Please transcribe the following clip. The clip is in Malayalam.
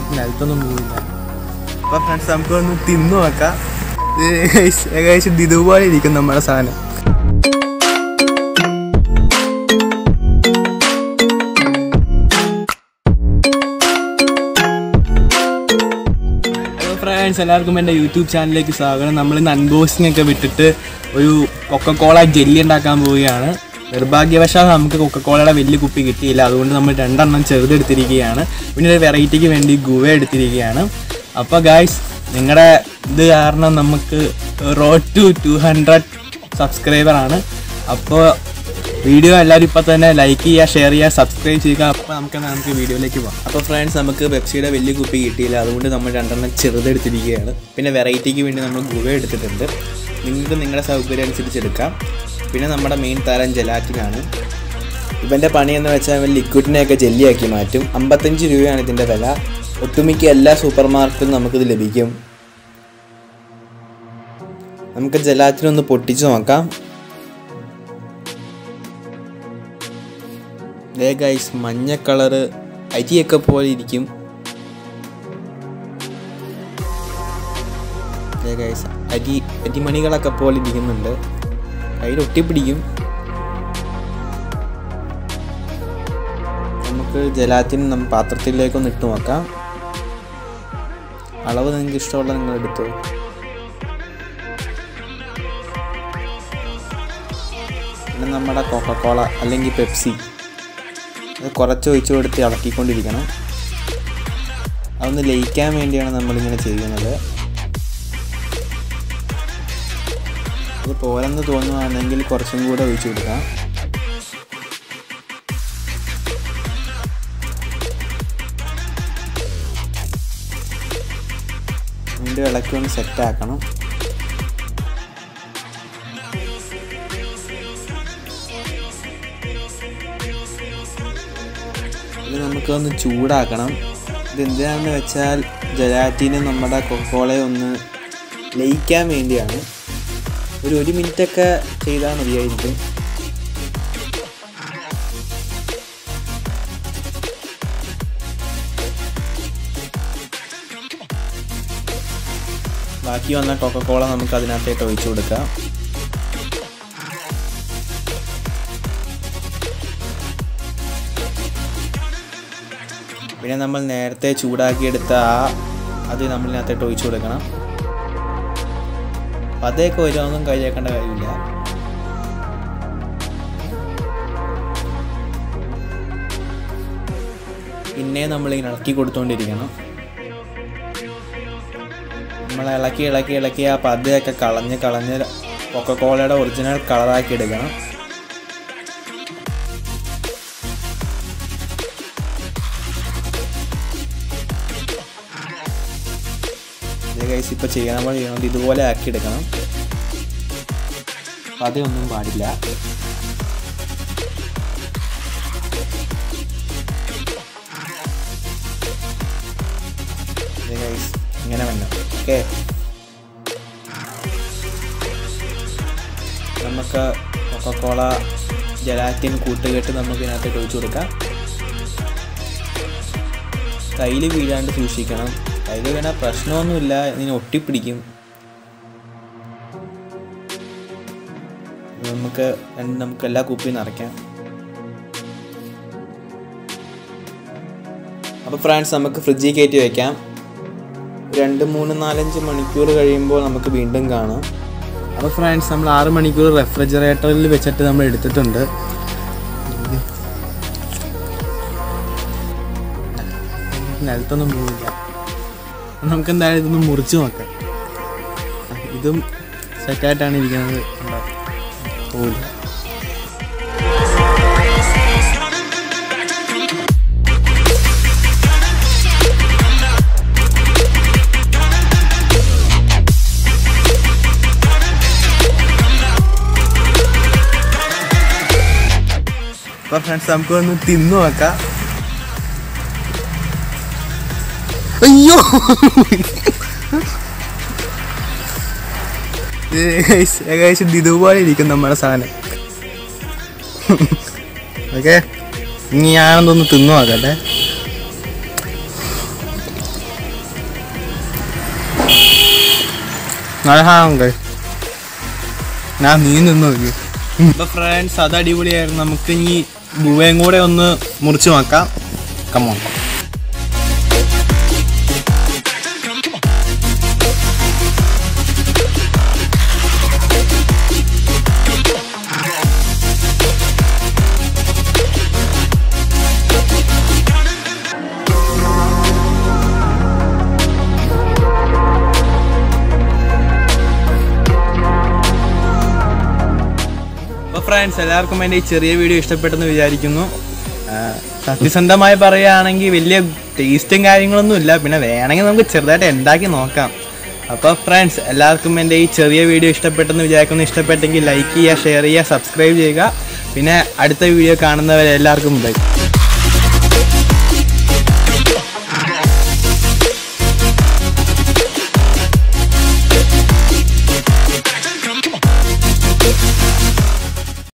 നിലത്തൊന്നും പോവില്ല. അപ്പോൾ ഫ്രണ്ട്സ് നമുക്കൊന്ന് തിന്നു നോക്കാം. ഏകദേശം ഇതുപോലെ ഇരിക്കും നമ്മുടെ സാധനം. ഫ്രണ്ട്സ് എല്ലാവർക്കും എൻ്റെ യൂട്യൂബ് ചാനലിലേക്ക് സ്വാഗതം. നമ്മളിന്ന് അൺബോക്സിംഗ് ഒക്കെ വിട്ടിട്ട് ഒരു കൊക്കക്കോള ജെല്ലി ഉണ്ടാക്കാൻ പോവുകയാണ്. നിർഭാഗ്യവശാൽ നമുക്ക് കൊക്കക്കോളയുടെ വലിയ കുപ്പി കിട്ടിയില്ല, അതുകൊണ്ട് നമ്മൾ 2 എണ്ണം ചെറുതെടുത്തിരിക്കുകയാണ്. പിന്നെ ഒരു വെറൈറ്റിക്ക് വേണ്ടി ഗുവ എടുത്തിരിക്കുകയാണ്. അപ്പോൾ ഗായ്സ്, നിങ്ങളുടെ ഇത് കാരണം നമുക്ക് റോഡ് ടു 200 സബ്സ്ക്രൈബറാണ്. അപ്പോൾ വീഡിയോ എല്ലാവരും ഇപ്പോൾ തന്നെ ലൈക്ക് ചെയ്യുക, ഷെയർ ചെയ്യുക, സബ്സ്ക്രൈബ് ചെയ്യുക. അപ്പോൾ നമുക്ക് വീഡിയോയിലേക്ക് പോകാം. അപ്പോൾ ഫ്രണ്ട്സ്, നമുക്ക് പെപ്സിയുടെ വലിയ കുപ്പി കിട്ടിയില്ല, അതുകൊണ്ട് നമ്മൾ 2 എണ്ണം ചെറുതെടുത്തിരിക്കുകയാണ്. പിന്നെ വെറൈറ്റിക്ക് വേണ്ടി നമ്മൾ ഗുവ എടുത്തിട്ടുണ്ട്. നിങ്ങൾക്ക് നിങ്ങളുടെ സൗകര്യം അനുസരിച്ച് എടുക്കാം. പിന്നെ നമ്മുടെ മെയിൻ താരം ജലാറ്റിനാണ്. ഇവൻ്റെ പണിയെന്ന് വെച്ചാൽ ഇവൻ ലിക്വിഡിനെയൊക്കെ ജെല്ലിയാക്കി മാറ്റും. 55 രൂപയാണ് ഇതിൻ്റെ വില. ഒട്ടുമിക്ക എല്ലാ സൂപ്പർ മാർക്കറ്റിലും നമുക്കിത് ലഭിക്കും. നമുക്ക് ജലാറ്റിനൊന്ന് പൊട്ടിച്ച് നോക്കാം. ദേ ഗൈസ്, മഞ്ഞ കളറ് അരിയൊക്കെ പോലെ ഇരിക്കും. ദേ ഗൈസ്, അരിമണികളൊക്കെ പോലെ ഇരിക്കുന്നുണ്ട്. കയ്യിൽ ഒട്ടിപ്പിടിക്കും. നമുക്ക് ജലാറ്റിൻ പാത്രത്തിലേക്കൊന്ന് ഇട്ട് നോക്കാം. അളവ് നിങ്ങൾക്ക് ഇഷ്ടമുള്ള നിങ്ങൾ എടുത്തോ. പിന്നെ നമ്മുടെ കൊക്കക്കോള അല്ലെങ്കിൽ പെപ്സി അത് കുറച്ച് ഒഴിച്ചു കൊടുത്ത് ഇളക്കിക്കൊണ്ടിരിക്കണം. അതൊന്ന് ലയിക്കാൻ വേണ്ടിയാണ് നമ്മളിങ്ങനെ ചെയ്യുന്നത്. അത് പോരെന്ന് തോന്നുകയാണെങ്കിൽ കുറച്ചും കൂടെ ഒഴിച്ചു കൊടുക്കാം. വീണ്ടും ഇളക്കി ഒന്ന് സെറ്റാക്കണം. ഇത് നമുക്കൊന്ന് ചൂടാക്കണം. ഇതെന്തിനാണെന്ന് വെച്ചാൽ ജലാറ്റിന് നമ്മുടെ കൊക്കക്കോളയെ ഒന്ന് ലയിക്കാൻ വേണ്ടിയാണ്. ഒരു 1 മിനിറ്റൊക്കെ ചെയ്താൽ മതിയായിരിക്കും. ബാക്കി വന്ന കൊക്കക്കോള നമുക്ക് അതിനകത്തേക്ക് ഒഴിച്ചു കൊടുക്കാം. പിന്നെ നമ്മൾ നേരത്തെ ചൂടാക്കിയെടുത്ത അത് നമ്മളിനകത്തേക്ക് ഒഴിച്ചു കൊടുക്കണം. പതയൊക്കെ വരുമൊന്നും കൈയേക്കേണ്ട കാര്യമില്ല. പിന്നെ നമ്മളിങ്ങനെ ഇളക്കി കൊടുത്തുകൊണ്ടിരിക്കണം. നമ്മൾ ഇളക്കി ആ പതയൊക്കെ കളഞ്ഞ് കൊക്കക്കോളയുടെ ഒറിജിനൽ കളറാക്കി എടുക്കണം. ഗൈസ്, ഇപ്പോൾ നമ്മൾ ചെയ്യണത് ഇതുപോലെ ആക്കി എടുക്കണം. പതയൊന്നും പാടില്ല. ഗൈസ്, ഇങ്ങനെ വേണം. ഓക്കെ, നമുക്ക് കൊക്കക്കോള ജലാറ്റിൻ കൂട്ടുകെട്ട് നമുക്ക് ഇതിനകത്തേക്ക് ഒഴിച്ചു കൊടുക്കാം. കയ്യിൽ വീഴാണ്ട് സൂക്ഷിക്കണം. കയ്യിൽ വീണാൽ പ്രശ്നമൊന്നുമില്ല, ഇതിന് ഒട്ടിപ്പിടിക്കും. നമുക്ക് എല്ലാ കുപ്പിയും നിറയ്ക്കാം. അപ്പോൾ ഫ്രണ്ട്സ്, നമുക്ക് ഫ്രിഡ്ജിൽ കയറ്റി വയ്ക്കാം. 2, 3, 4, 5 മണിക്കൂർ കഴിയുമ്പോൾ നമുക്ക് വീണ്ടും കാണാം. അപ്പോൾ ഫ്രണ്ട്സ്, നമ്മൾ 6 മണിക്കൂർ റെഫ്രിജറേറ്ററിൽ വെച്ചിട്ട് നമ്മൾ എടുത്തിട്ടുണ്ട്. നിലത്തൊന്നും പോവില്ല. നമുക്ക് എന്തായാലും ഇതൊന്ന് മുറിച്ച് നോക്കാം. ഇതും സെറ്റായിട്ടാണ് ഇരിക്കുന്നത്. പോവില്ല. അപ്പോൾ ഫ്രണ്ട്സ്, നമുക്കൊന്ന് തിന്നു നോക്കാം. അയ്യോ, ഏകദേശം ഇതുപോലെ ഇരിക്കും നമ്മുടെ സാധനം. ഓക്കെ, ഇനി ഞാനൊന്ന് തിന്നു നോക്കട്ടെ. ഞാൻ നീ നിന്ന് നോക്കി. അപ്പോൾ ഫ്രണ്ട്സ് അത് അടിപൊളിയായിരുന്നു. നമുക്ക് ഇനി ബുവയും കൂടെ ഒന്ന് മുറിച്ച് നോക്കാം. കമോൺ. ഫ്രണ്ട്സ് എല്ലാവർക്കും എൻ്റെ ഈ ചെറിയ വീഡിയോ ഇഷ്ടപ്പെട്ടെന്ന് വിചാരിക്കുന്നു. സത്യസന്ധമായി പറയുകയാണെങ്കിൽ വലിയ ടേസ്റ്റും കാര്യങ്ങളൊന്നും ഇല്ല. പിന്നെ വേണമെങ്കിൽ നമുക്ക് ചെറുതായിട്ട് ഉണ്ടാക്കി നോക്കാം. അപ്പോൾ ഫ്രണ്ട്സ് എല്ലാവർക്കും എൻ്റെ ഈ ചെറിയ വീഡിയോ ഇഷ്ടപ്പെട്ടെന്ന് വിചാരിക്കുന്നു. ഇഷ്ടപ്പെട്ടെങ്കിൽ ലൈക്ക് ചെയ്യുക, ഷെയർ ചെയ്യുക, സബ്സ്ക്രൈബ് ചെയ്യുക. പിന്നെ അടുത്ത വീഡിയോ കാണുന്നവരെ എല്ലാവർക്കും ബൈ.